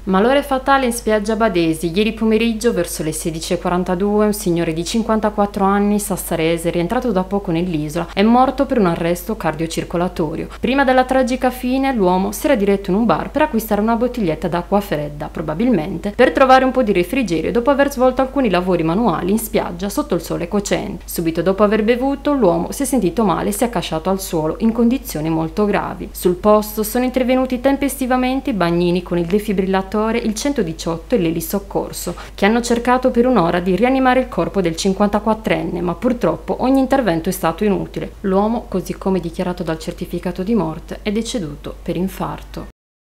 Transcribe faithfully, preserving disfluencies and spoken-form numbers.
Malore fatale in spiaggia Badesi. Ieri pomeriggio, verso le sedici e quarantadue, un signore di cinquantaquattro anni, sassarese, rientrato da poco nell'isola, è morto per un arresto cardiocircolatorio. Prima della tragica fine, l'uomo si era diretto in un bar per acquistare una bottiglietta d'acqua fredda, probabilmente per trovare un po' di refrigerio dopo aver svolto alcuni lavori manuali in spiaggia sotto il sole cocente. Subito dopo aver bevuto, l'uomo si è sentito male e si è accasciato al suolo in condizioni molto gravi. Sul posto sono intervenuti tempestivamente i bagnini con il defibrillatore, il centodiciotto e l'elisoccorso, che hanno cercato per un'ora di rianimare il corpo del cinquantaquattrenne, ma purtroppo ogni intervento è stato inutile. L'uomo, così come dichiarato dal certificato di morte, è deceduto per infarto.